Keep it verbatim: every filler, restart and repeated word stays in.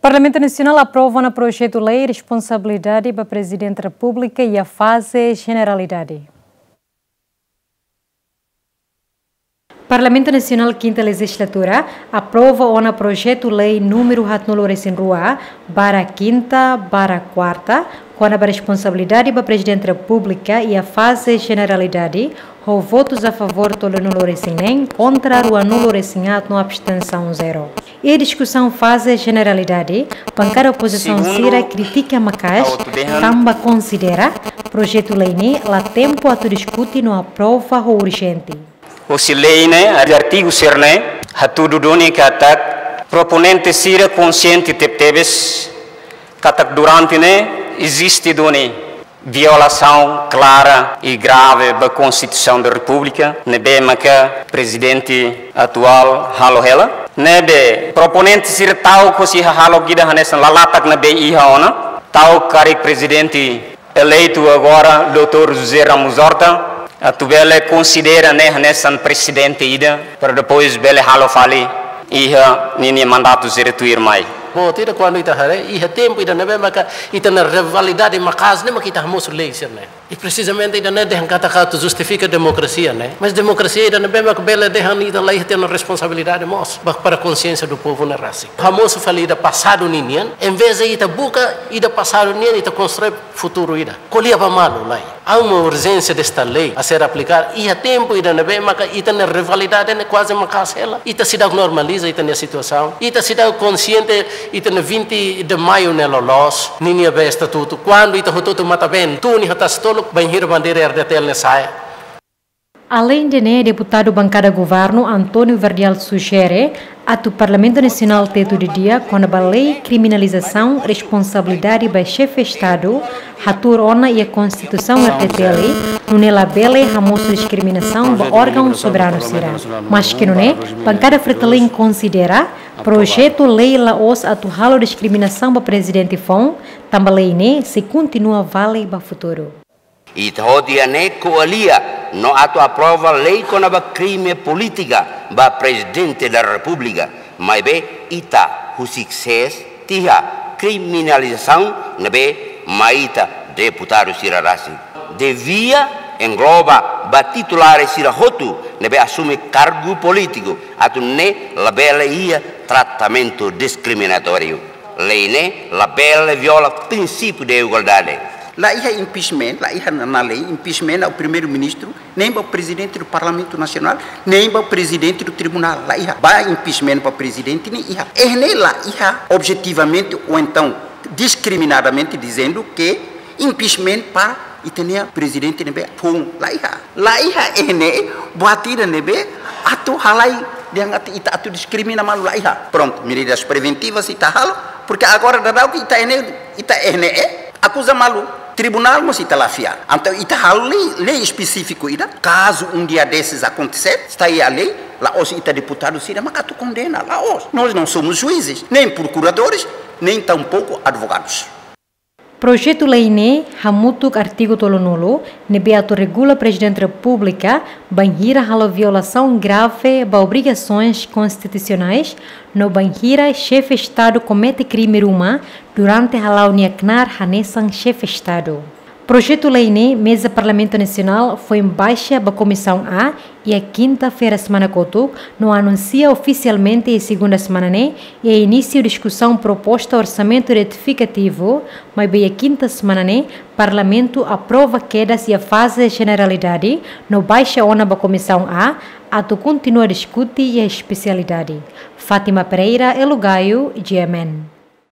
Parlamento Nacional aprova no projeto de lei responsabilidade para o Presidente da República e a fase generalidade. Parlamento Nacional Quinta Legislatura aprova o projeto de lei número hatnolores em rua para quinta para quarta com a responsabilidade para o Presidente da República e a fase generalidade com votos a favor do anulores em nem contra o anulores em ato no abstenção zero. E a discussão fase generalidade, bancada oposição Cira critica Macas, também considera projeto de lei ne lá tempo a discutir no aprova o urgente. O lei ne artigo ser ne hatudu doni katak proponente Cira consciente teptebes katak durante ne existe doni violação clara e grave da Constituição da República, nebe maca presidente atual halo hela, nebe proponente sir tau ko si halo gida hanesan lalatak nebe iha ona, tau karik presidente eleito agora doutor José Ramos Horta, atubele considera ne hanesan presidente ida, para depois bele halo fali iha nini mandato sir tuir mai. Mo tira quando ita hare iha tempo ida nebe maka ita na rivalidade makas ne makita hamos leisir ne e precisamente ida ne dehan kata kata justifica democracia ne mas democracia ida nebe maka bela dehan ida lei tem a responsabilidade mos para a consciência do povo na raça hamos falida passado ninian em vez de ita buca ida passado ninian ita constrói futuro ida colia para malo lai há uma urgência desta lei a ser aplicada iha tempo ida nebe maka ita na rivalidade ne quase makas ela ita se dá normaliza ita na situação ita se dá consciente ita na vinte de maio nela los ninia be estatuto quando ita hototo mata ben tu ni hatas tolo banheiro bandeira herdetel ne sai. Além de né, deputado bancada governo Antônio Verdial sugere a do Parlamento Nacional teto de dia com a lei criminalização responsabilidade do chefe de Estado hatur ona e a Constituição herdetel no nela bele hamoso discriminação do órgão soberano será. Mas que não é, bancada fretalém considera projeto lei la os atual discriminação para presidente Fon também né se continua vale para futuro. E todia ne coalia no ato aprova lei com a crime política ba presidente da República, mas be ita o sucesso tia criminalização nebe maita deputado Sirarasi. Devia engloba ba titulares Sirahotu nebe assume cargo político atu ne labela ia tratamento discriminatório. Lei ne labela viola princípio de igualdade. Lá ia impeachment, lá ia na lei, impeachment ao primeiro-ministro, nem para o presidente do Parlamento Nacional, nem para o presidente do Tribunal. Lá ia, vai impeachment para o presidente, nem ia. E nem lá ia, objetivamente, ou então, discriminadamente, dizendo que impeachment para e tinha presidente nebe pum lá ia. Lá ia, e nem, boatira nebe, atu halai, dia ita atu discrimina malu lá ia. Pronto, medidas preventivas ita halo, porque agora dá o que ita ene, ita ene, acusa malu. Tribunal mas está lá fiar. Então, está a lei, lei específica, caso um dia desses acontecer, está aí a lei, lá hoje está deputado, se mas tu condena, lá hoje. Nós não somos juízes, nem procuradores, nem tampouco advogados. Projeto lei ne hamutuk artigo tolonolo nebeato regula presidente da República banhira halo violação grave ba obrigações constitucionais no banhira chefe Estado comete crime ruma durante halau niaknar hanesan chefe Estado. Projeto lei ne mesa Parlamento Nacional foi em baixa ba Comissão A e a quinta-feira semana coto não anuncia oficialmente a segunda semana ne e a início discussão proposta orçamento retificativo, mas bem a quinta semana ne Parlamento aprova quedas e a fase generalidade no baixa ona ba Comissão A ato continua a discutir e a especialidade. Fátima Pereira, Elugaio, G M N.